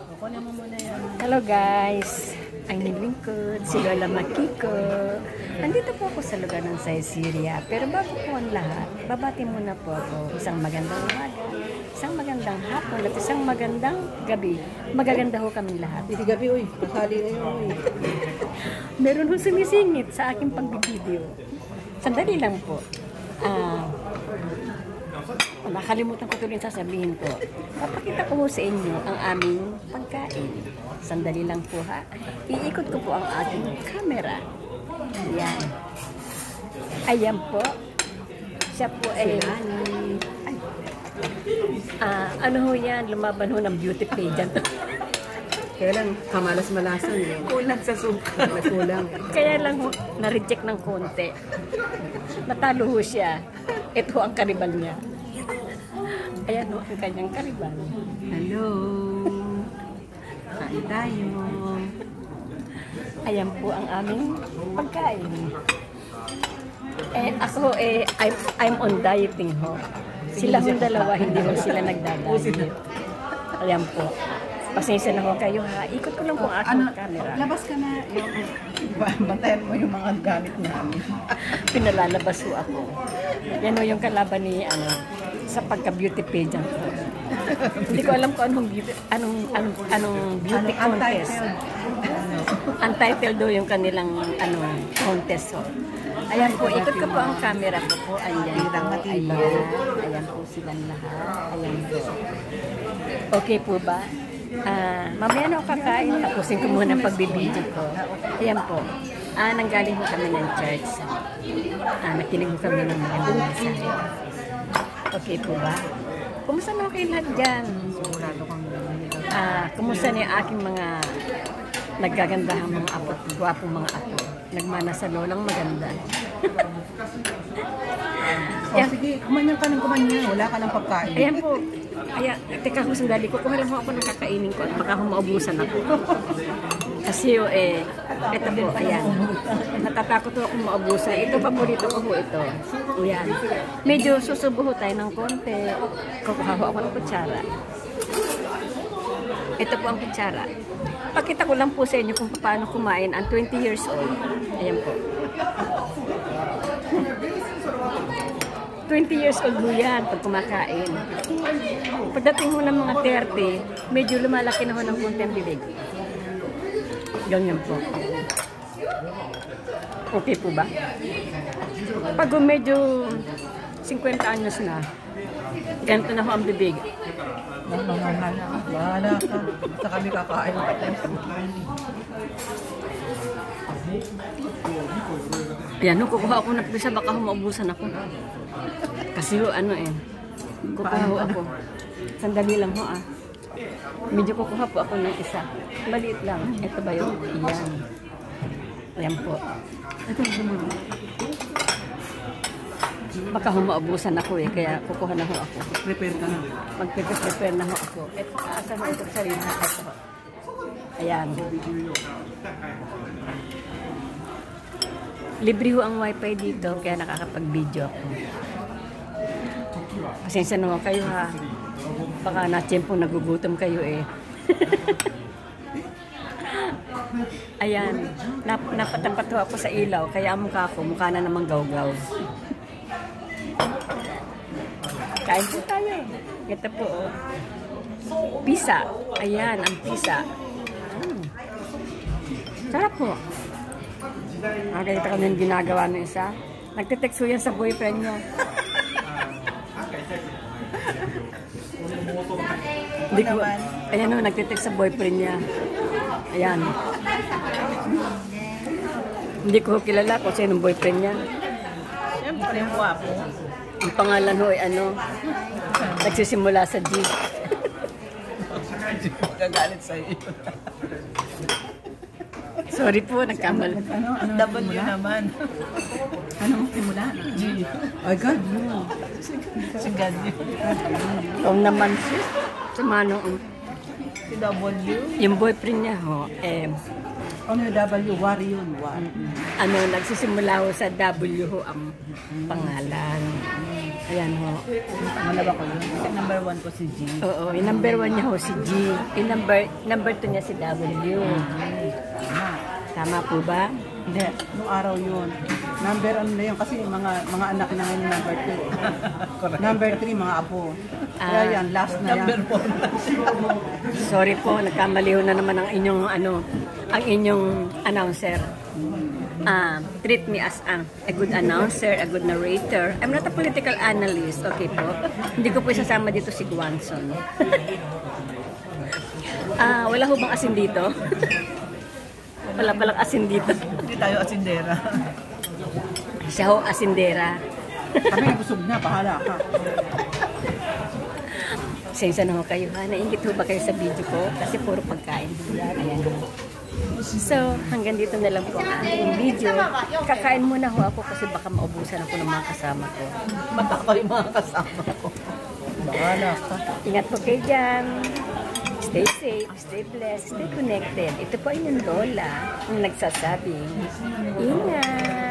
Kukunin mo muna yan. Hello guys, ang nilingkod, si Lola Makiko. Nandito po ako sa lugar ng Syria. Pero bago po ang lahat, babati muna po ako. Isang magandang umaga, isang magandang hapon, at isang magandang gabi. Magaganda ho kaming lahat. Hindi gabi, uy. Masali na yun, uy. Meron ho sumisingit sa aking pagbibideo. Sandali lang po. Nakalimutan ko tuloy sasabihin ko. Papakita ko sa inyo ang aming pagkain. Sandali lang po ha. Iikot ko po ang ating camera. Ayan. Ayan po. Siya po ay... ano ho yan? Lumaban ho ng beauty pageant. Kaya lang, kamalas-malasan yun. Kulang sa suka. Kulang. Kaya lang ho, na-reject ng konti. Natalo ho siya. Ito ang karibal niya. Ayan ho, ang kanyang karibal. Hello. Kain tayo. Ayan po ang aming pagkain. Ako I'm on dieting ho. Sila hong dalawa, hindi ho sila nagdadayet. Ayan po. Pasensya na ho kayo ha. Ikot ko lang po ang aking camera. Labas ka na. Bantayan mo yung mga gamit namin. Pinalalabas ho ako. Yan ho yung kalaban ni sa pagka-beauty pageant ko. Hindi ko alam kung anong beauty contest. Untitled daw yung kanilang contest ho. Ayan po, ikot ko po ang camera ko po. Ayan po silang lahat. Ayan po. Okay po ba? Mamaya na ako kakain. Tapusin ko muna ang pagbibideo ko. Ayan po. Nanggaling po kami ng church. Nakinig po kami ng magandang mensahe. Okay po ba? Kumusta na kayo lahat dyan? Kumusta na yung aking mga naggagandahang mga apo, gwapong mga apo. Nagmana sa lolang maganda. Sige, kumanyan ka ng kumanya. Wala ka ng pagkain. Ayan po. Teka ko sandali ko. Kumalang ako ng kakainin ko at baka maubusan ako. Kasi ito po, ayan. Natatakot ako maubusan. Ito, paborito ko po ito. Ayan. Medyo susubo tayo ng konti. Kukuha ako ng kutsara. Ito po ang kutsara. Pakita ko lang po sa inyo kung paano kumain ang 20 years old. Ayan po. 20 years old mo yan pag kumakain. Pagdating mo ng mga 30, medyo lumalaki na ho ng konti ang bibig. Ganyan po. Okay po ba? Pag medyo 50 anyos na, ganito na ho ang bibig. Bahala ka. Basta kami kakain. Ayan, kukuha ako ng pisa, baka maubusan ako. Kasi kukuha ako. Sandali lang ho Medyo kukuha po ako ng isa. Maliit lang. Ito ba yun? Ayan. Ayan po. Ito naman. Baka maubusan ako kaya kukuha na ho ako. Prepare ka na. Mag-prepare na ho ako. Ito, asan ho ito sa rin. Ito. Ayan. Libre ho ang wifi dito, kaya nakakapag-video ako. Pasensya naman kayo ha. Baka na-tiyempo nagugutom kayo Ayan. Napatapat ho ako sa ilaw, kaya ang mukha na namang gaw-gaw. Kain po tayo Ito po pizza. Ayan, ang pizza. Sarap po. Nakakita kami yung ginagawa ng isa. Nagtitext yan sa boyfriend niya. Hindi ko, ayan nagtitext sa boyfriend niya. Ayan. Hindi ko kilala kung sino yung boyfriend niya. Siyempre, yung guwapo. Ang pangalan ho nagsisimula sa G. Magagalit sa'yo. Sorry po, nagkamali. W naman. Anong simula? G. Ay, God, no. Si God yun. Ikaw naman siya. Sumanong. Si W? Yung boyfriend niya Ano yung W? War yun. War. Nagsisimula ho sa W ho ang pangalan. Ayan ho. Malaba ko yun. Kasi number 1 ko si G. Oo, yung number 1 niya ho si G. Yung number 2 niya si W. Tama. Tama po ba? Hindi, nung araw yun. Number ano na yun, kasi mga anak na ngayon number 2. Number 3, mga apo. Kaya yan, last na yan. Number 4. Sorry po, nagkamali ho na naman ang inyong ang inyong announcer. Treat me as a good announcer, a good narrator. I'm not a political analyst, okay po? Hindi ko po isasama dito si Guanson. Wala ho bang asin dito? Wala palang asin dito. Hindi tayo asindera. Siya ho, asindera. Kami busog na, pahala ka. Sensya na ho kayo ha. Nainggit ho ba kayo sa video ko? Kasi puro pagkain. Ayan. So, hanggang dito na lang po ang aking video. Kakain muna ho ako kasi baka maubusan ako ng mga kasama ko. Matakaw yung mga kasama ko. Bahala ka. Ingat po kayo dyan. Stay safe, stay blessed, stay connected. Ito po inyong lola ang nagsasabing, ingat!